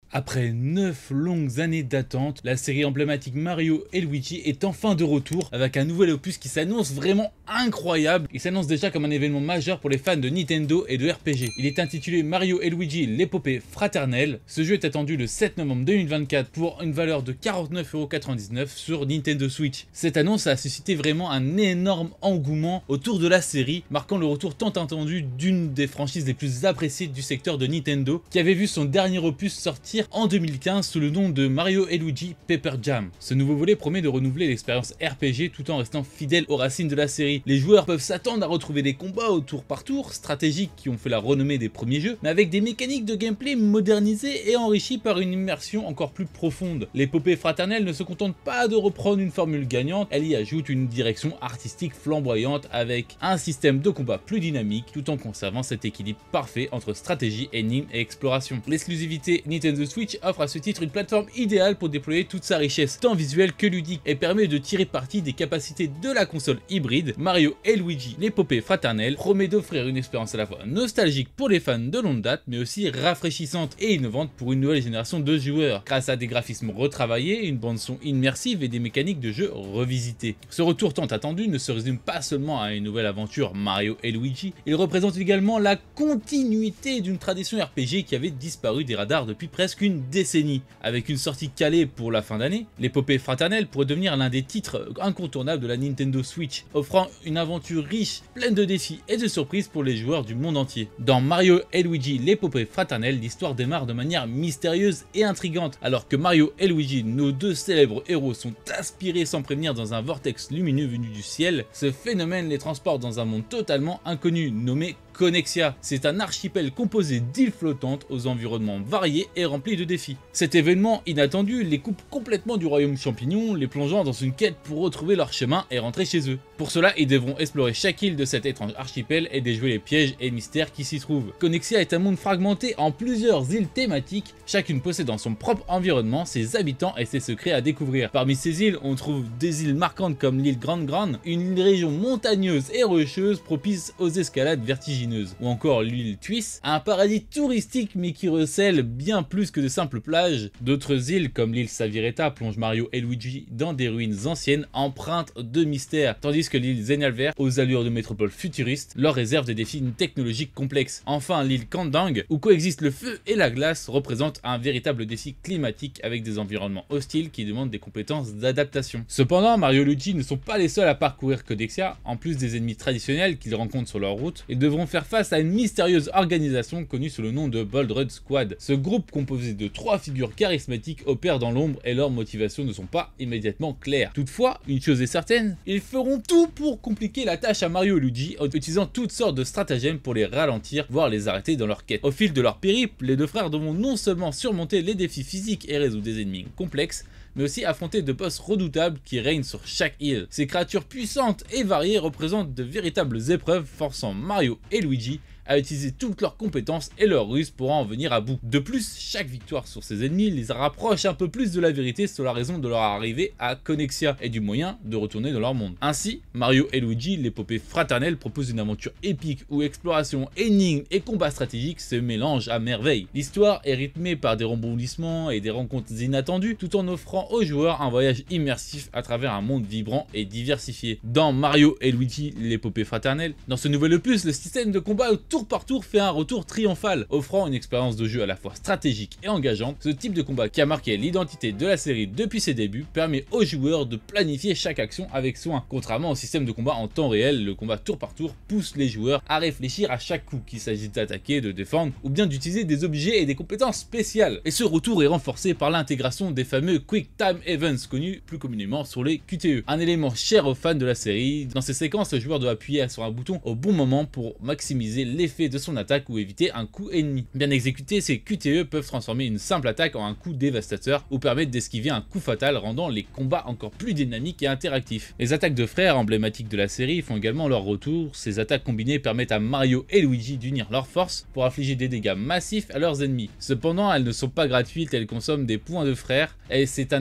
Après 9 longues années d'attente, la série emblématique Mario et Luigi est enfin de retour avec un nouvel opus qui s'annonce vraiment incroyable. Il s'annonce déjà comme un événement majeur pour les fans de Nintendo et de RPG. Il est intitulé Mario et Luigi l'épopée fraternelle. Ce jeu est attendu le 7 novembre 2024 pour une valeur de 49,99 € sur Nintendo Switch. Cette annonce a suscité vraiment un énorme engouement autour de la série, marquant le retour tant attendu d'une des franchises les plus appréciées du secteur de Nintendo, qui avait vu son dernier opus sortir en 2015 sous le nom de Mario et Luigi Paper Jam. Ce nouveau volet promet de renouveler l'expérience RPG tout en restant fidèle aux racines de la série. Les joueurs peuvent s'attendre à retrouver des combats au tour par tour, stratégiques qui ont fait la renommée des premiers jeux, mais avec des mécaniques de gameplay modernisées et enrichies par une immersion encore plus profonde. L'épopée fraternelle ne se contente pas de reprendre une formule gagnante, elle y ajoute une direction artistique flamboyante avec un système de combat plus dynamique tout en conservant cet équilibre parfait entre stratégie, énigme et exploration. L'exclusivité Nintendo Switch offre à ce titre une plateforme idéale pour déployer toute sa richesse, tant visuelle que ludique, et permet de tirer parti des capacités de la console hybride. Mario et Luigi l'épopée fraternelle promet d'offrir une expérience à la fois nostalgique pour les fans de longue date, mais aussi rafraîchissante et innovante pour une nouvelle génération de joueurs, grâce à des graphismes retravaillés, une bande son immersive et des mécaniques de jeu revisitées. Ce retour tant attendu ne se résume pas seulement à une nouvelle aventure Mario et Luigi, il représente également la continuité d'une tradition RPG qui avait disparu des radars depuis presque une décennie. Avec une sortie calée pour la fin d'année, l'épopée fraternelle pourrait devenir l'un des titres incontournables de la Nintendo Switch, offrant une aventure riche, pleine de défis et de surprises pour les joueurs du monde entier. Dans Mario et Luigi l'épopée fraternelle, l'histoire démarre de manière mystérieuse et intrigante, alors que Mario et Luigi, nos deux célèbres héros, sont aspirés sans prévenir dans un vortex lumineux venu du ciel. Ce phénomène les transporte dans un monde totalement inconnu, nommé Connexia. C'est un archipel composé d'îles flottantes aux environnements variés et remplis de défis. Cet événement inattendu les coupe complètement du royaume champignon, les plongeant dans une quête pour retrouver leur chemin et rentrer chez eux. Pour cela, ils devront explorer chaque île de cet étrange archipel et déjouer les pièges et mystères qui s'y trouvent. Connexia est un monde fragmenté en plusieurs îles thématiques, chacune possédant son propre environnement, ses habitants et ses secrets à découvrir. Parmi ces îles, on trouve des îles marquantes comme l'île Grande Grande, une région montagneuse et rocheuse propice aux escalades vertigineuses, ou encore l'île Twist, un paradis touristique mais qui recèle bien plus que de simples plages. D'autres îles comme l'île Savireta plongent Mario et Luigi dans des ruines anciennes empreintes de mystère, tandis que l'île Zenalver, aux allures de métropole futuriste, leur réserve des défis technologiques complexes. Enfin, l'île Kandang, où coexistent le feu et la glace, représente un véritable défi climatique avec des environnements hostiles qui demandent des compétences d'adaptation. Cependant, Mario et Luigi ne sont pas les seuls à parcourir Connexia. En plus des ennemis traditionnels qu'ils rencontrent sur leur route, ils devront faire face à une mystérieuse organisation connue sous le nom de Bold Squad. Ce groupe composé de 3 figures charismatiques opère dans l'ombre et leurs motivations ne sont pas immédiatement claires. Toutefois, une chose est certaine, ils feront tout pour compliquer la tâche à Mario et Luigi en utilisant toutes sortes de stratagèmes pour les ralentir, voire les arrêter dans leur quête. Au fil de leur périple, les deux frères devront non seulement surmonter les défis physiques et résoudre des ennemis complexes, mais aussi affronter de boss redoutables qui règnent sur chaque île. Ces créatures puissantes et variées représentent de véritables épreuves forçant Mario et Luigi à utiliser toutes leurs compétences et leurs ruses pour en venir à bout. De plus, chaque victoire sur ces ennemis les rapproche un peu plus de la vérité sur la raison de leur arrivée à Connexia et du moyen de retourner dans leur monde. Ainsi, Mario et Luigi l'épopée fraternelle propose une aventure épique où exploration, énigmes et combats stratégiques se mélangent à merveille. L'histoire est rythmée par des rebondissements et des rencontres inattendues tout en offrant aux joueurs un voyage immersif à travers un monde vibrant et diversifié. Dans Mario et Luigi l'épopée fraternelle, dans ce nouvel opus, le système de combat tour par tour fait un retour triomphal, offrant une expérience de jeu à la fois stratégique et engageante. Ce type de combat qui a marqué l'identité de la série depuis ses débuts permet aux joueurs de planifier chaque action avec soin. Contrairement au système de combat en temps réel, le combat tour par tour pousse les joueurs à réfléchir à chaque coup, qu'il s'agisse d'attaquer, de défendre ou bien d'utiliser des objets et des compétences spéciales. Et ce retour est renforcé par l'intégration des fameux Quick Time Events, connus plus communément sur les QTE. Un élément cher aux fans de la série. Dans ces séquences, le joueur doit appuyer sur un bouton au bon moment pour maximiser l'effet de son attaque ou éviter un coup ennemi. Bien exécutés, ces QTE peuvent transformer une simple attaque en un coup dévastateur ou permettre d'esquiver un coup fatal, rendant les combats encore plus dynamiques et interactifs. Les attaques de frères emblématiques de la série font également leur retour. Ces attaques combinées permettent à Mario et Luigi d'unir leurs forces pour infliger des dégâts massifs à leurs ennemis. Cependant, elles ne sont pas gratuites, elles consomment des points de frères et c'est un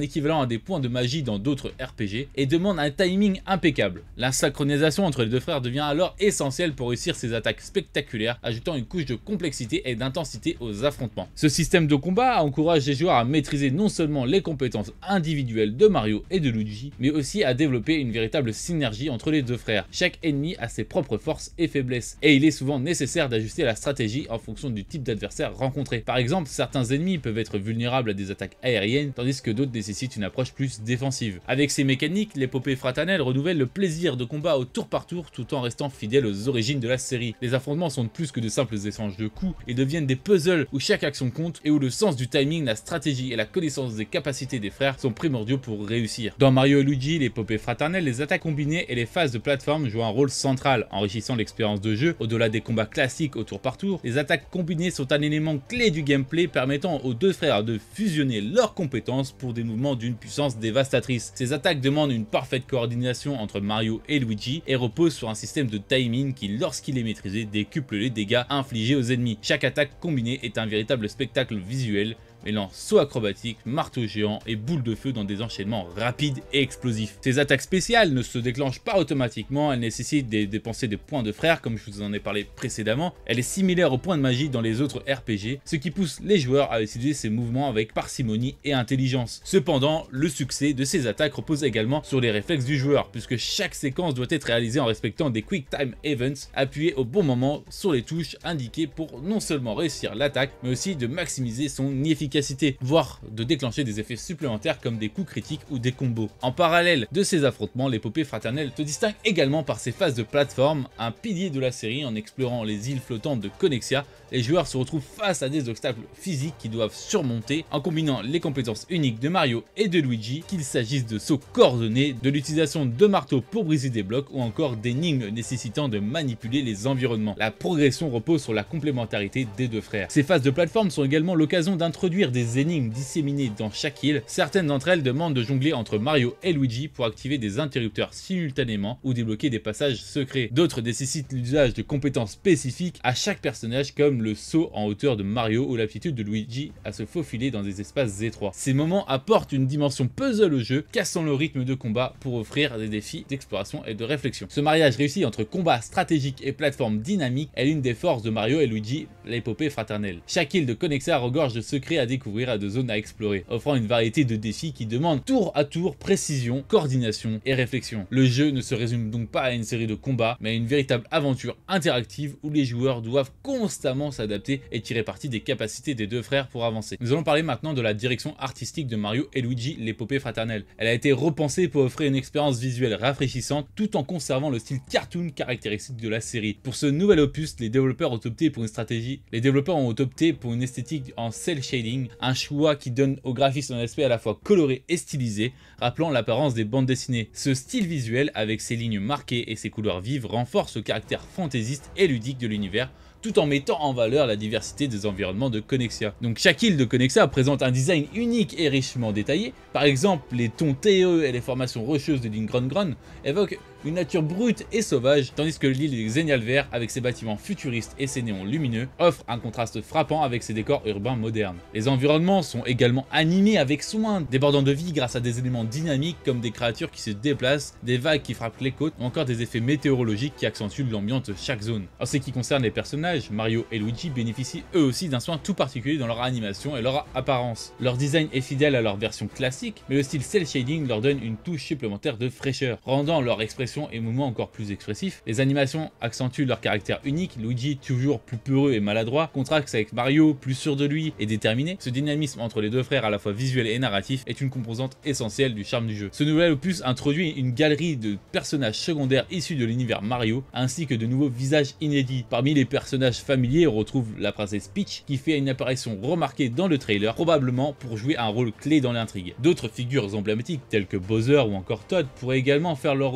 équivalent à des points de magie dans d'autres RPG, et demande un timing impeccable. La synchronisation entre les deux frères devient alors essentielle pour réussir ces attaques spectaculaires, ajoutant une couche de complexité et d'intensité aux affrontements. Ce système de combat encourage les joueurs à maîtriser non seulement les compétences individuelles de Mario et de Luigi, mais aussi à développer une véritable synergie entre les deux frères. Chaque ennemi a ses propres forces et faiblesses, et il est souvent nécessaire d'ajuster la stratégie en fonction du type d'adversaire rencontré. Par exemple, certains ennemis peuvent être vulnérables à des attaques aériennes, tandis que d'autres nécessitent une approche plus défensive. Avec ces mécaniques, l'épopée fraternelle renouvelle le plaisir de combat au tour par tour tout en restant fidèle aux origines de la série. Les affrontements sont plus que de simples échanges de coups et deviennent des puzzles où chaque action compte et où le sens du timing, la stratégie et la connaissance des capacités des frères sont primordiaux pour réussir. Dans Mario et Luigi, l'épopée fraternelle, les attaques combinées et les phases de plateforme jouent un rôle central, enrichissant l'expérience de jeu. Au-delà des combats classiques au tour par tour, les attaques combinées sont un élément clé du gameplay permettant aux deux frères de fusionner leurs compétences pour des mouvements d'une puissance dévastatrice. Ces attaques demandent une parfaite coordination entre Mario et Luigi et reposent sur un système de timing qui, lorsqu'il est maîtrisé, décuple les dégâts infligés aux ennemis. Chaque attaque combinée est un véritable spectacle visuel, mêlant saut acrobatique, marteau géant et boule de feu dans des enchaînements rapides et explosifs. Ces attaques spéciales ne se déclenchent pas automatiquement, elles nécessitent de dépenser des points de frères comme je vous en ai parlé précédemment. Elle est similaire aux points de magie dans les autres RPG, ce qui pousse les joueurs à utiliser ces mouvements avec parcimonie et intelligence. Cependant, le succès de ces attaques repose également sur les réflexes du joueur, puisque chaque séquence doit être réalisée en respectant des Quick Time Events appuyés au bon moment sur les touches indiquées pour non seulement réussir l'attaque, mais aussi de maximiser son efficacité, voire de déclencher des effets supplémentaires comme des coups critiques ou des combos. En parallèle de ces affrontements, l'épopée fraternelle se distingue également par ses phases de plateforme, un pilier de la série. En explorant les îles flottantes de Connexia, les joueurs se retrouvent face à des obstacles physiques qu'ils doivent surmonter en combinant les compétences uniques de Mario et de Luigi, qu'il s'agisse de sauts coordonnés, de l'utilisation de marteaux pour briser des blocs ou encore d'énigmes nécessitant de manipuler les environnements. La progression repose sur la complémentarité des deux frères. Ces phases de plateforme sont également l'occasion d'introduire des énigmes disséminées dans chaque île. Certaines d'entre elles demandent de jongler entre Mario et Luigi pour activer des interrupteurs simultanément ou débloquer des passages secrets. D'autres nécessitent l'usage de compétences spécifiques à chaque personnage comme le saut en hauteur de Mario ou l'aptitude de Luigi à se faufiler dans des espaces étroits. Ces moments apportent une dimension puzzle au jeu, cassant le rythme de combat pour offrir des défis d'exploration et de réflexion. Ce mariage réussi entre combat stratégique et plateforme dynamique est l'une des forces de Mario et Luigi, l'épopée fraternelle. Chaque île de Connexia regorge de secrets à découvrir et de zones à explorer, offrant une variété de défis qui demandent tour à tour précision, coordination et réflexion. Le jeu ne se résume donc pas à une série de combats, mais à une véritable aventure interactive où les joueurs doivent constamment s'adapter et tirer parti des capacités des deux frères pour avancer. Nous allons parler maintenant de la direction artistique de Mario et Luigi, l'épopée fraternelle. Elle a été repensée pour offrir une expérience visuelle rafraîchissante tout en conservant le style cartoon caractéristique de la série. Pour ce nouvel opus, les développeurs ont opté pour une stratégie. Les développeurs ont opté pour une esthétique en cel shading, un choix qui donne au graphisme un aspect à la fois coloré et stylisé, rappelant l'apparence des bandes dessinées. Ce style visuel, avec ses lignes marquées et ses couleurs vives, renforce le caractère fantaisiste et ludique de l'univers, tout en mettant en valeur la diversité des environnements de Connexia. Donc chaque île de Connexia présente un design unique et richement détaillé. Par exemple, les tons terreux et les formations rocheuses de Lingron évoquent une nature brute et sauvage, tandis que l'île de Xenialver, avec ses bâtiments futuristes et ses néons lumineux, offre un contraste frappant avec ses décors urbains modernes. Les environnements sont également animés avec soin, débordant de vie grâce à des éléments dynamiques comme des créatures qui se déplacent, des vagues qui frappent les côtes, ou encore des effets météorologiques qui accentuent l'ambiance de chaque zone. En ce qui concerne les personnages, Mario et Luigi bénéficient eux aussi d'un soin tout particulier dans leur animation et leur apparence. Leur design est fidèle à leur version classique, mais le style cel shading leur donne une touche supplémentaire de fraîcheur, rendant leur expression et mouvements encore plus expressifs. Les animations accentuent leur caractère unique. Luigi, toujours plus peureux et maladroit, contraste avec Mario, plus sûr de lui et déterminé. Ce dynamisme entre les deux frères, à la fois visuel et narratif, est une composante essentielle du charme du jeu. Ce nouvel opus introduit une galerie de personnages secondaires issus de l'univers Mario, ainsi que de nouveaux visages inédits. Parmi les personnages familiers, on retrouve la princesse Peach, qui fait une apparition remarquée dans le trailer, probablement pour jouer un rôle clé dans l'intrigue. D'autres figures emblématiques, telles que Bowser ou encore Todd, pourraient également faire leur retour,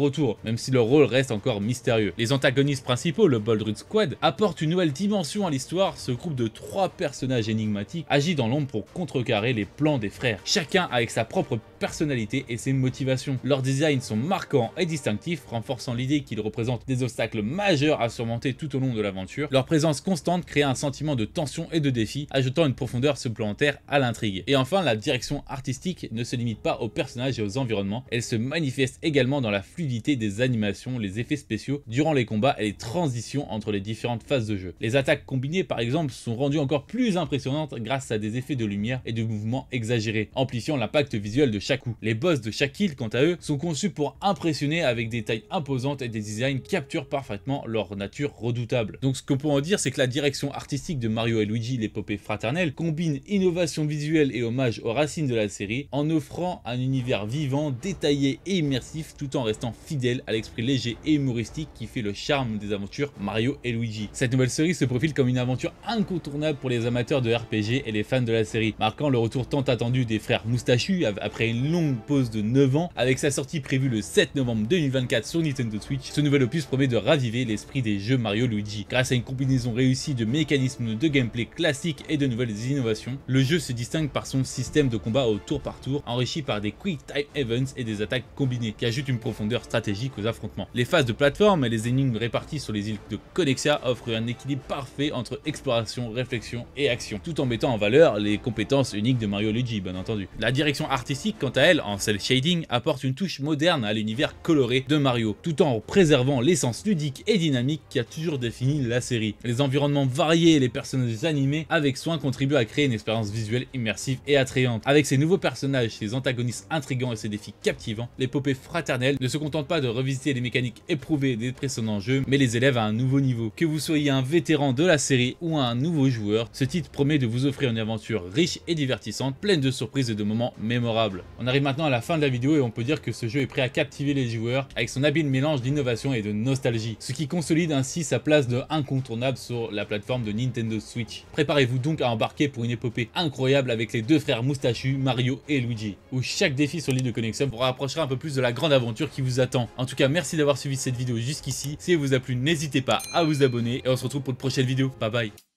même si leur rôle reste encore mystérieux. Les antagonistes principaux, le Boldred Squad, apportent une nouvelle dimension à l'histoire. Ce groupe de 3 personnages énigmatiques agit dans l'ombre pour contrecarrer les plans des frères, chacun avec sa propre personnalité et ses motivations. Leurs designs sont marquants et distinctifs, renforçant l'idée qu'ils représentent des obstacles majeurs à surmonter tout au long de l'aventure. Leur présence constante crée un sentiment de tension et de défi, ajoutant une profondeur supplémentaire à l'intrigue. Et enfin, la direction artistique ne se limite pas aux personnages et aux environnements, elle se manifeste également dans la fluidité des animations, les effets spéciaux durant les combats et les transitions entre les différentes phases de jeu. Les attaques combinées par exemple sont rendues encore plus impressionnantes grâce à des effets de lumière et de mouvements exagérés, amplifiant l'impact visuel de chaque coup. Les boss de chaque kill, quant à eux, sont conçus pour impressionner avec des tailles imposantes et des designs qui capturent parfaitement leur nature redoutable. Donc ce que peut en dire, c'est que la direction artistique de Mario et Luigi, l'épopée fraternelle, combine innovation visuelle et hommage aux racines de la série en offrant un univers vivant, détaillé et immersif tout en restant fidèle à l'esprit léger et humoristique qui fait le charme des aventures Mario et Luigi. Cette nouvelle série se profile comme une aventure incontournable pour les amateurs de RPG et les fans de la série, marquant le retour tant attendu des frères moustachus après une longue pause de 9 ans. Avec sa sortie prévue le 7 novembre 2024 sur Nintendo Switch, ce nouvel opus promet de raviver l'esprit des jeux Mario Luigi. Grâce à une combinaison réussie de mécanismes de gameplay classiques et de nouvelles innovations, le jeu se distingue par son système de combat au tour par tour, enrichi par des Quick Time Events et des attaques combinées, qui ajoutent une profondeur stratégique aux affrontements. Les phases de plateforme et les énigmes réparties sur les îles de Connexia offrent un équilibre parfait entre exploration, réflexion et action, tout en mettant en valeur les compétences uniques de Mario Luigi, bien entendu. La direction artistique, quant à elle, en cel shading, apporte une touche moderne à l'univers coloré de Mario, tout en préservant l'essence ludique et dynamique qui a toujours défini la série. Les environnements variés et les personnages animés avec soin contribuent à créer une expérience visuelle immersive et attrayante. Avec ses nouveaux personnages, ses antagonistes intrigants et ses défis captivants, l'épopée fraternelle ne se contente pas de revisiter les mécaniques éprouvées des précédents jeux, mais les élève à un nouveau niveau. Que vous soyez un vétéran de la série ou un nouveau joueur, ce titre promet de vous offrir une aventure riche et divertissante, pleine de surprises et de moments mémorables. On arrive maintenant à la fin de la vidéo et on peut dire que ce jeu est prêt à captiver les joueurs avec son habile mélange d'innovation et de nostalgie, ce qui consolide ainsi sa place de incontournable sur la plateforme de Nintendo Switch. Préparez-vous donc à embarquer pour une épopée incroyable avec les deux frères moustachus, Mario et Luigi, où chaque défi sur l'île de Connexion vous rapprochera un peu plus de la grande aventure qui vous attend. En tout cas, merci d'avoir suivi cette vidéo jusqu'ici. Si elle vous a plu, n'hésitez pas à vous abonner et on se retrouve pour une prochaine vidéo. Bye bye.